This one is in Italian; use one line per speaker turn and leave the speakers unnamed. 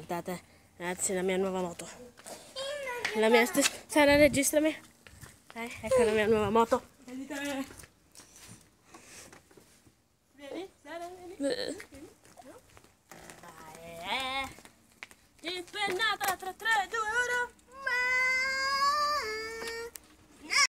Guardate, ragazzi, la mia nuova moto. La mia stessa... Sara, registrami. Ecco la mia nuova moto. Vieni, Sara, vieni. Vai, G pennata, 3, 2,